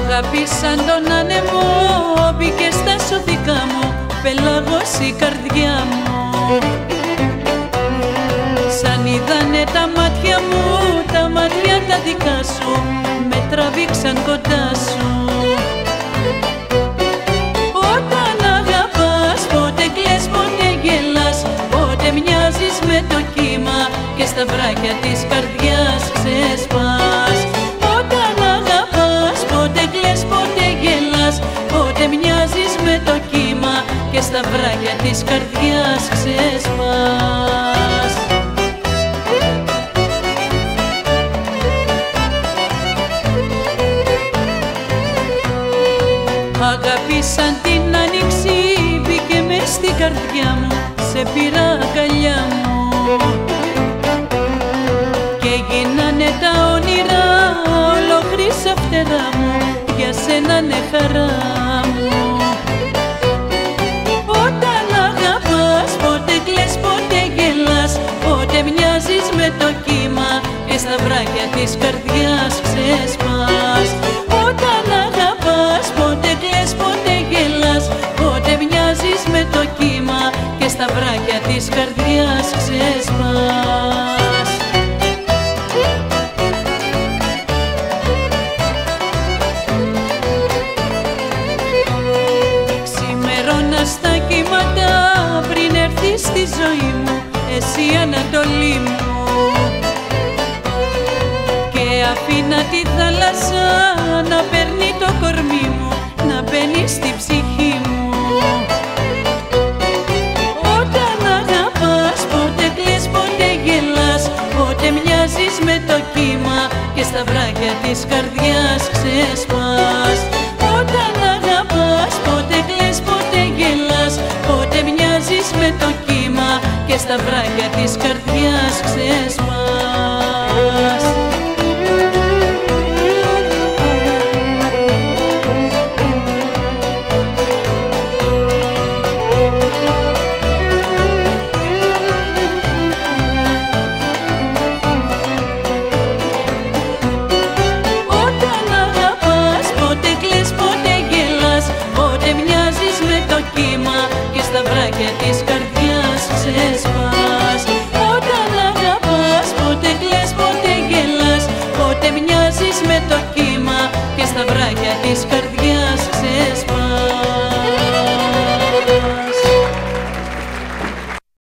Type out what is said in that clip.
Αγάπησαν τον άνεμο, μπήκε στα σωθικά μου, πελάγος η καρδιά μου. Σαν είδανε τα μάτια μου, τα μάτια τα δικά σου, με τραβήξαν κοντά σου. Όταν αγαπάς, πότε κλαις, πότε γελάς, πότε μοιάζεις με το κύμα και στα βράχια της καρδιάς ξεσπάς. Όταν αγαπάς, πότε κλαις, πότε γελάς, πότε μοιάζεις με το κύμα και στα βράχια της καρδιάς ξεσπάς. Αγάπησαν την άνοιξη, μπήκε μες στην καρδιά μου, σε πήρα αγκαλιά μου. Και γίνανε τα όνειρα όλο χρυσά φτερά μου, για σένα ναι χαρά μου. Όταν αγαπάς, πότε κλαις, πότε γελάς, πότε μοιάζεις με το κύμα και στα βράχια της καρδιάς ξεσπάς. Όταν αγαπάς, πότε κλαις, πότε γελάς, πότε μοιάζεις με το κύμα και στα βράχια της καρδιάς ξεσπάς. Ξημερώνα στα κύματα πριν έρθεις στη ζωή μου, εσύ Ανατολή μου. Και αφήνα τη θάλασσα να παίρνει το κορμί μου, να μπαίνει στη ψυχή μου. Όταν αγαπάς, πότε κλαις, πότε γελάς, πότε μοιάζεις με το κύμα και στα βράχια της καρδιάς ξεσπάς. Όταν αγαπάς, πότε κλαις, πότε γελάς, πότε μοιάζεις με το κύμα και στα βράχια της καρδιάς ξεσπάς. Της καρδιάς ξεσπάς. Όταν αγαπάς, πότε κλαις, πότε γελάς, πότε μοιάζεις με το κύμα και στα βράχια της καρδιάς